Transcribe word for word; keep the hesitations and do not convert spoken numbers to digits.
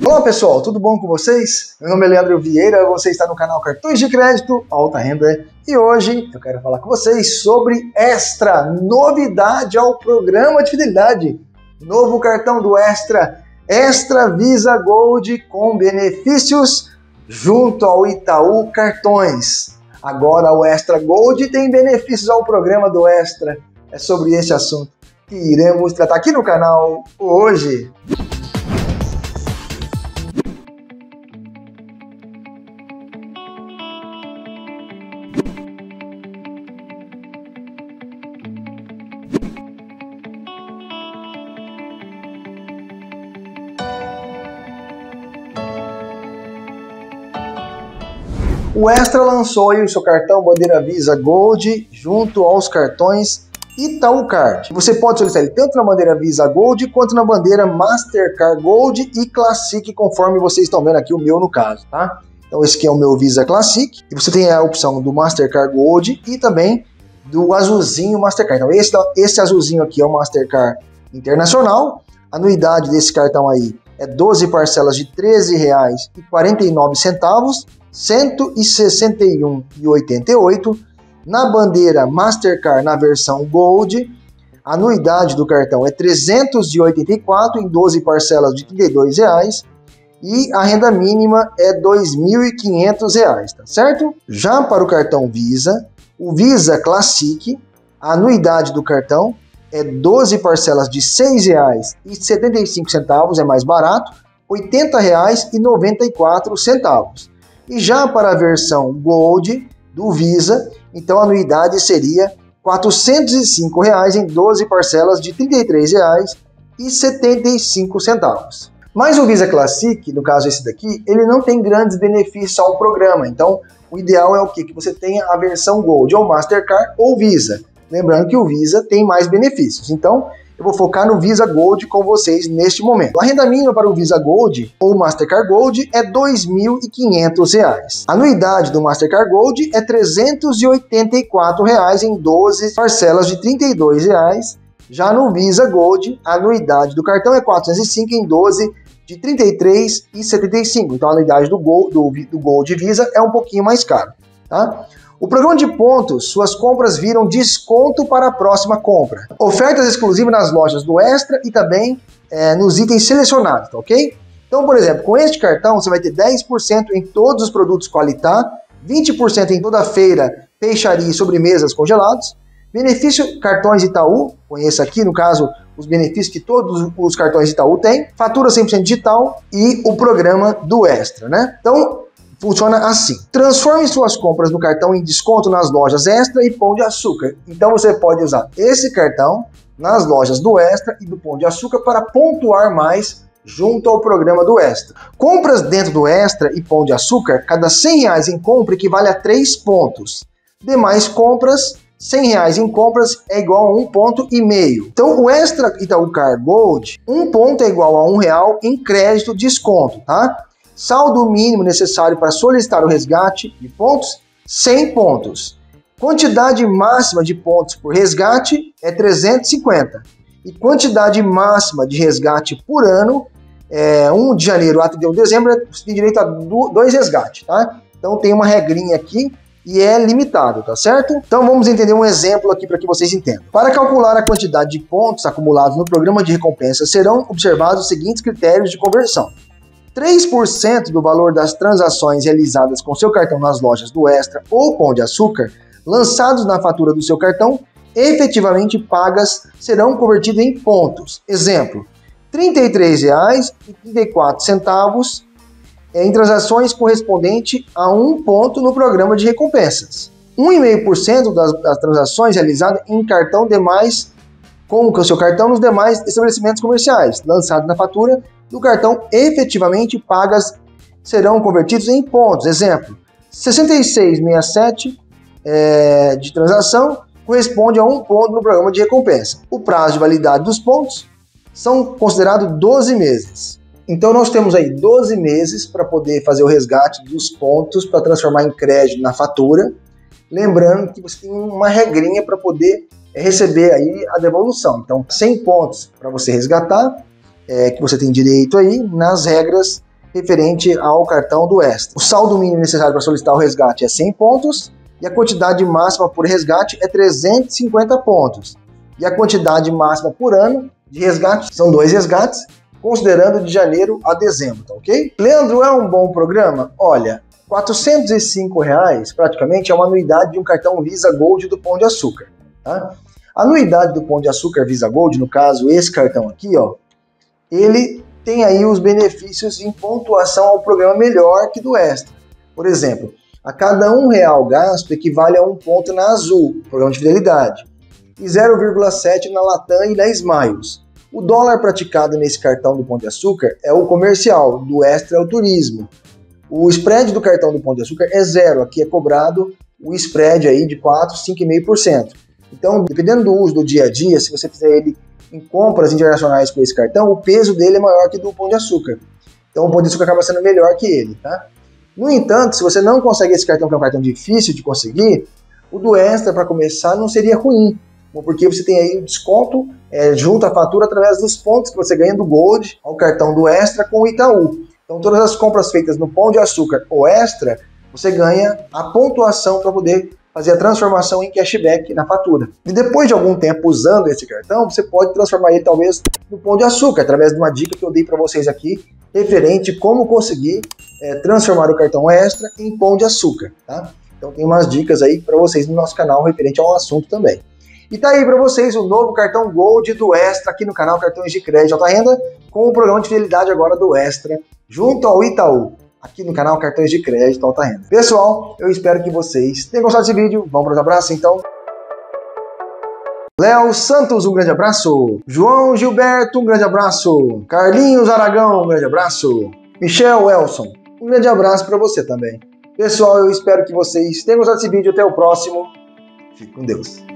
Olá pessoal, tudo bom com vocês? Meu nome é Leandro Vieira, você está no canal Cartões de Crédito Alta Renda e hoje eu quero falar com vocês sobre Extra, novidade ao programa de fidelidade. Novo cartão do Extra, Extra Visa Gold com benefícios junto ao Itaú Cartões. Agora o Extra Gold tem benefícios ao programa do Extra. É sobre esse assunto que iremos tratar aqui no canal hoje. O Extra lançou aí o seu cartão bandeira Visa Gold junto aos cartões Itaú Card. Você pode solicitar ele tanto na bandeira Visa Gold quanto na bandeira Mastercard Gold e Classic, conforme vocês estão vendo aqui o meu no caso, tá? Então esse aqui é o meu Visa Classic e você tem a opção do Mastercard Gold e também do azulzinho Mastercard. Então esse, esse azulzinho aqui é o Mastercard Internacional. A anuidade desse cartão aí é doze parcelas de treze reais e quarenta e nove centavos. cento e sessenta e um reais e oitenta e oito centavos. Na bandeira Mastercard na versão Gold, a anuidade do cartão é trezentos e oitenta e quatro reais em doze parcelas de trinta e dois reais e a renda mínima é dois mil e quinhentos reais, tá certo? Já para o cartão Visa, o Visa Classic, a anuidade do cartão é doze parcelas de seis reais e setenta e cinco centavos, é mais barato, oitenta reais e noventa e quatro centavos. E já para a versão Gold do Visa, então a anuidade seria quatrocentos e cinco reais em doze parcelas de trinta e três reais e setenta e cinco centavos. Mas o Visa Classic, no caso esse daqui, ele não tem grandes benefícios ao programa. Então o ideal é o quê? Que você tenha a versão Gold, ou Mastercard ou Visa. Lembrando que o Visa tem mais benefícios. Então eu vou focar no Visa Gold com vocês neste momento. A renda mínima para o Visa Gold ou Mastercard Gold é dois mil e quinhentos reais. A anuidade do Mastercard Gold é trezentos e oitenta e quatro reais em doze parcelas de trinta e dois reais. Já no Visa Gold, a anuidade do cartão é quatrocentos e cinco em doze de trinta e três reais e setenta e cinco centavos. Então a anuidade do Gold, do, do Gold Visa é um pouquinho mais caro, tá? O programa de pontos, suas compras viram desconto para a próxima compra. Ofertas exclusivas nas lojas do Extra e também é, nos itens selecionados, tá ok? Então, por exemplo, com este cartão você vai ter dez por cento em todos os produtos Qualitá, vinte por cento em toda a feira, peixaria e sobremesas congelados, benefício cartões Itaú, conheça aqui no caso os benefícios que todos os cartões Itaú têm, fatura cem por cento digital e o programa do Extra, né? Então, funciona assim. Transforme suas compras no cartão em desconto nas lojas Extra e Pão de Açúcar. Então você pode usar esse cartão nas lojas do Extra e do Pão de Açúcar para pontuar mais junto ao programa do Extra. Compras dentro do Extra e Pão de Açúcar, cada cem reais em compra equivale a três pontos. Demais compras, cem reais em compras é igual a um ponto e meio. Então o Extra Itaú Card Gold, um ponto é igual a um real em crédito desconto, tá? Saldo mínimo necessário para solicitar o resgate de pontos, cem pontos. Quantidade máxima de pontos por resgate é trezentos e cinquenta. E quantidade máxima de resgate por ano, é primeiro de janeiro a trinta e um de dezembro, você tem direito a dois resgates, tá? Então tem uma regrinha aqui e é limitado, tá certo? Então vamos entender um exemplo aqui para que vocês entendam. Para calcular a quantidade de pontos acumulados no programa de recompensa, serão observados os seguintes critérios de conversão. três por cento do valor das transações realizadas com seu cartão nas lojas do Extra ou Pão de Açúcar, lançados na fatura do seu cartão, efetivamente pagas, serão convertidos em pontos. Exemplo, trinta e três reais e trinta e quatro centavos em transações correspondente a um ponto no programa de recompensas. um vírgula cinco por cento das, das transações realizadas em cartão demais com o seu cartão nos demais estabelecimentos comerciais, lançados na fatura do cartão efetivamente pagas serão convertidos em pontos. Exemplo, sessenta e seis reais e sessenta e sete centavos é, de transação corresponde a um ponto no programa de recompensa. O prazo de validade dos pontos são considerados doze meses. Então nós temos aí doze meses para poder fazer o resgate dos pontos para transformar em crédito na fatura. Lembrando que você tem uma regrinha para poder receber aí a devolução. Então cem pontos para você resgatar, é, que você tem direito aí nas regras referente ao cartão do Extra. O saldo mínimo necessário para solicitar o resgate é cem pontos e a quantidade máxima por resgate é trezentos e cinquenta pontos. E a quantidade máxima por ano de resgate são dois resgates, considerando de janeiro a dezembro, tá ok? Leandro, é um bom programa? Olha, quatrocentos e cinco reais praticamente é uma anuidade de um cartão Visa Gold do Pão de Açúcar, tá? A anuidade do Pão de Açúcar Visa Gold, no caso esse cartão aqui, ó, ele tem aí os benefícios em pontuação ao programa melhor que do Extra. Por exemplo, a cada um real gasto equivale a um ponto na Azul, programa de fidelidade, e zero vírgula sete na Latam e na Smiles. O dólar praticado nesse cartão do Pão de Açúcar é o comercial, do Extra é o turismo. O spread do cartão do Pão de Açúcar é zero, aqui é cobrado o spread aí de quatro, cinco vírgula cinco por cento. Então, dependendo do uso do dia a dia, se você fizer ele em compras internacionais com esse cartão, o peso dele é maior que do Pão de Açúcar. Então o Pão de Açúcar acaba sendo melhor que ele, tá? No entanto, se você não consegue esse cartão, que é um cartão difícil de conseguir, o do Extra, para começar, não seria ruim, porque você tem aí o desconto é, junto à fatura através dos pontos que você ganha do Gold ao cartão do Extra com o Itaú. Então todas as compras feitas no Pão de Açúcar ou Extra, você ganha a pontuação para poder fazer a transformação em cashback na fatura. E depois de algum tempo usando esse cartão, você pode transformar ele talvez no Pão de Açúcar, através de uma dica que eu dei para vocês aqui, referente como conseguir é, transformar o cartão Extra em Pão de Açúcar, tá? Então tem umas dicas aí para vocês no nosso canal referente ao assunto também. E tá aí para vocês o novo cartão Gold do Extra aqui no canal Cartões de Crédito Alta Renda, com o programa de fidelidade agora do Extra, junto ao Itaú, aqui no canal Cartões de Crédito Alta Renda. Pessoal, eu espero que vocês tenham gostado desse vídeo. Vamos para os abraços, então. Léo Santos, um grande abraço. João Gilberto, um grande abraço. Carlinhos Aragão, um grande abraço. Michel Elson, um grande abraço para você também. Pessoal, eu espero que vocês tenham gostado desse vídeo. Até o próximo. Fique com Deus.